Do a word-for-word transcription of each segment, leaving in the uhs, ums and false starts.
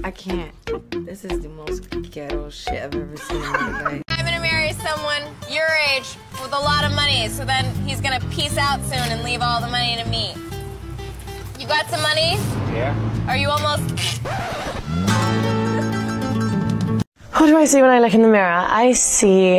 I can't. This is the most ghetto shit I've ever seen in my life. I'm gonna marry someone your age with a lot of money, so then he's gonna peace out soon and leave all the money to me. You got some money? Yeah. Are you almost... What do I see when I look in the mirror? I see...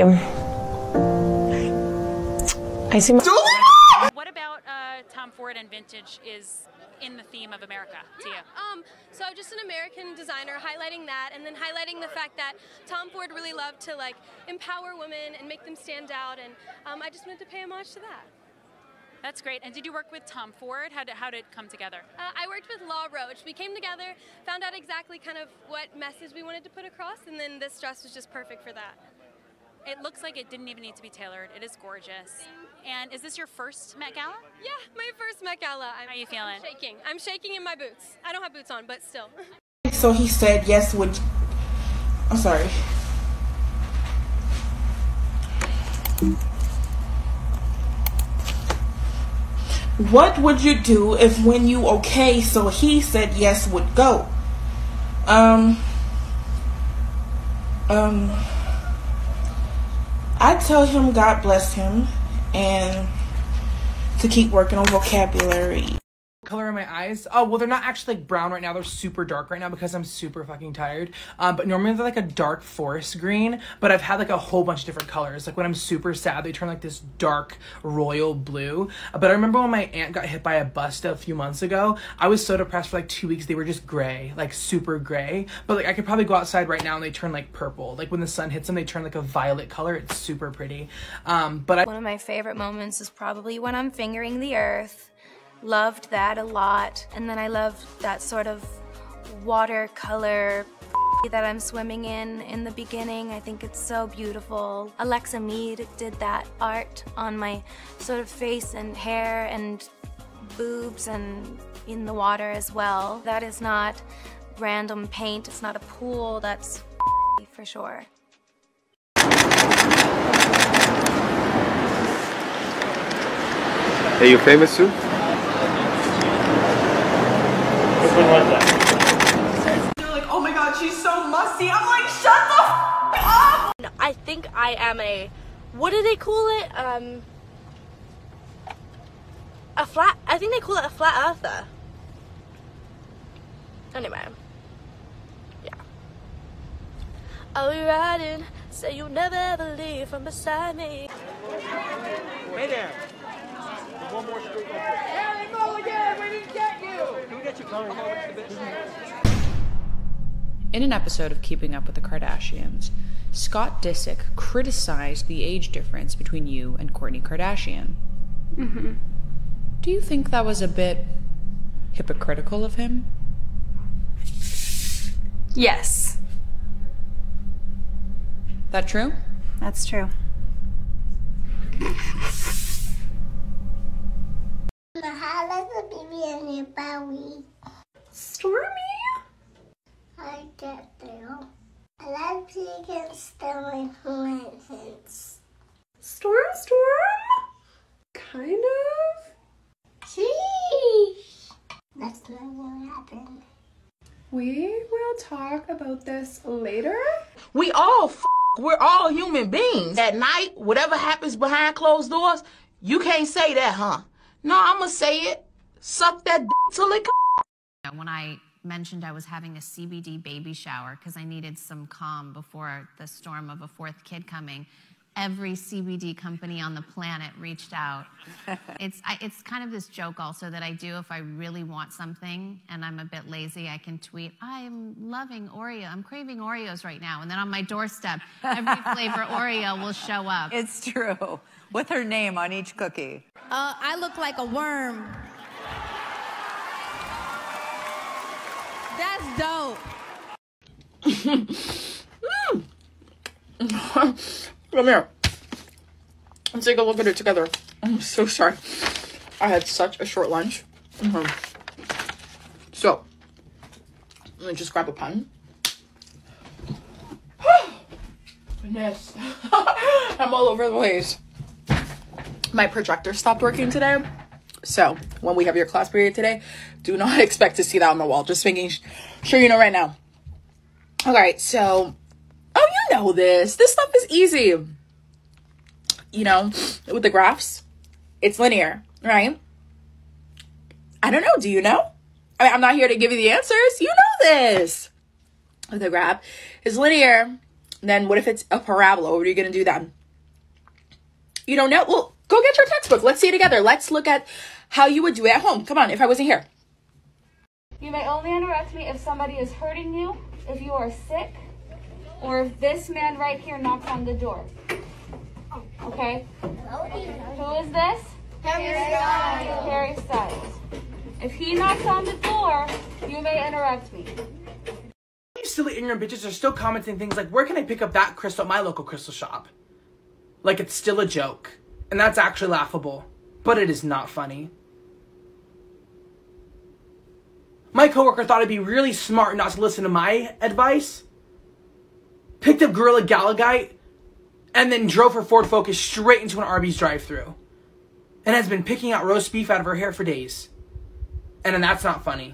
I see my... What about uh, Tom Ford and vintage is in the theme of America to yeah, you? Um, so just an American designer, highlighting that, and then highlighting the fact that Tom Ford really loved to like empower women and make them stand out, and um, I just wanted to pay homage to that. That's great. And did you work with Tom Ford? How did, how did it come together? Uh, I worked with Law Roach. We came together, found out exactly kind of what message we wanted to put across, and then this dress was just perfect for that. It looks like it didn't even need to be tailored. It is gorgeous. And is this your first Met Gala? Yeah, my first Met Gala. I'm, How are you feeling? I'm shaking. I'm shaking in my boots. I don't have boots on, but still. So he said yes, would... I'm sorry. What would you do if when you okay, so he said yes would go? Um... Um... I tell him God bless him and to keep working on vocabulary. Color in my eyes. Oh, well, they're not actually like brown right now. They're super dark right now because I'm super fucking tired. Um, but normally they're like a dark forest green, but I've had like a whole bunch of different colors. Like when I'm super sad, they turn like this dark royal blue. But I remember when my aunt got hit by a bus a few months ago, I was so depressed for like two weeks. They were just gray, like super gray. But like I could probably go outside right now and they turn like purple. Like when the sun hits them, they turn like a violet color. It's super pretty. Um, but I- One of my favorite moments is probably when I'm fingering the earth. Loved that a lot. And then I love that sort of watercolor that I'm swimming in in the beginning. I think it's so beautiful. Alexa Mead did that art on my sort of face and hair and boobs and in the water as well. That is not random paint. It's not a pool. That's for sure. Are you famous too? Which one was that? They're like, oh my god, she's so musty. I'm like, shut the f up! I think I am a, what do they call it? Um, a flat, I think they call it a flat earther. Anyway, yeah. I'll be riding, say you'll never ever leave from beside me. Hey there. One more street. There you go again. We didn't get you. Can we get you going? In an episode of Keeping Up with the Kardashians, Scott Disick criticized the age difference between you and Kourtney Kardashian. Mm-hmm. Do you think that was a bit hypocritical of him? Yes. That true? That's true. Stormy? I get there. I like to get my friends. Storm, Storm? Kind of? Sheesh. That's not gonna happen. We will talk about this later. We all f we're all human beings. At night, whatever happens behind closed doors, you can't say that, huh? No, I'ma say it. Suck that d till it comes. When I mentioned I was having a C B D baby shower because I needed some calm before the storm of a fourth kid coming, every C B D company on the planet reached out. It's, I, it's kind of this joke also that I do if I really want something and I'm a bit lazy, I can tweet, I'm loving Oreo, I'm craving Oreos right now. And then on my doorstep, every flavor Oreo will show up. It's true, with her name on each cookie. Uh, I look like a worm. That's dope. Come here. Let's take a look at it together. I'm so sorry. I had such a short lunch. Mm-hmm. So, let me just grab a pen. Goodness. I'm all over the place. My projector stopped working today. So, when we have your class period today, do not expect to see that on the wall. Just making sure you know right now. Okay, so, oh, you know this. This stuff is easy. You know, with the graphs, it's linear, right? I don't know. Do you know? I mean, I'm not here to give you the answers. You know this. With the graph is linear. Then what if it's a parabola? What are you going to do then? You don't know? Well, go get your textbook. Let's see it together. Let's look at how you would do it at home. Come on, if I wasn't here. You may only interrupt me if somebody is hurting you, if you are sick, or if this man right here knocks on the door. Okay? Who is this? Harry Styles. Harry Styles. If he knocks on the door, you may interrupt me. You silly ignorant bitches are still commenting things like, where can I pick up that crystal at my local crystal shop? Like it's still a joke. And that's actually laughable. But it is not funny. My coworker thought I'd be really smart not to listen to my advice. Picked up Gorilla Galagite and then drove her Ford Focus straight into an Arby's drive-thru. And has been picking out roast beef out of her hair for days. And then that's not funny.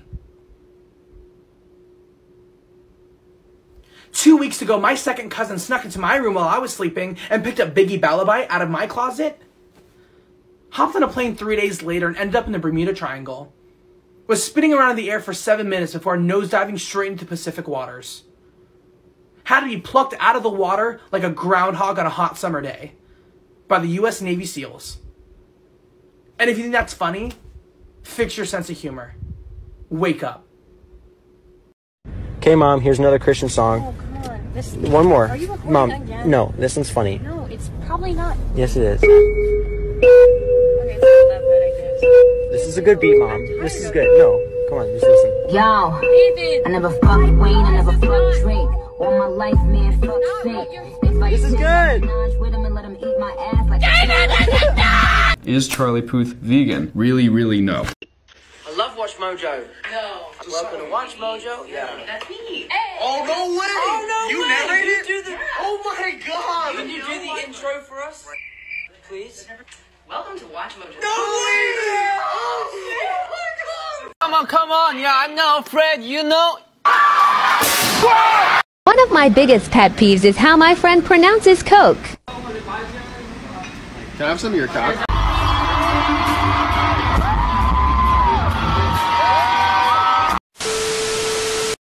Two weeks ago, my second cousin snuck into my room while I was sleeping and picked up Biggie Ballabite out of my closet. Hopped on a plane three days later and ended up in the Bermuda Triangle. Was spinning around in the air for seven minutes before nosediving straight into Pacific waters. Had to be plucked out of the water like a groundhog on a hot summer day by the U S Navy SEALs. And if you think that's funny, fix your sense of humor. Wake up. Okay, Mom, here's another Christian song. Oh, come on. This, One more. Are you recording Mom, again? no, this one's funny. No, it's probably not. Yes, it is. Okay, it's not that bad, I guess. This is a good beat, Mom. This is good. No, come on, just listen. Yo, I never fucked Wayne, I never fucked Drake. All my life, man, fuck fake. If I This is good. with him and let him eat my ass like Is Charlie Puth vegan? Really, really no. I love Watch Mojo. No. Welcome to Watch Mojo. Yeah. That's me. Oh, no way! Oh, no you way. narrated? You do the... Oh my god! Can you do the intro for us? Please? Welcome to Watch Mojo. No way! Oh, shit! Come on, come on. Yeah, I'm not afraid, you know. One of my biggest pet peeves is how my friend pronounces Coke. Can I have some of your cock?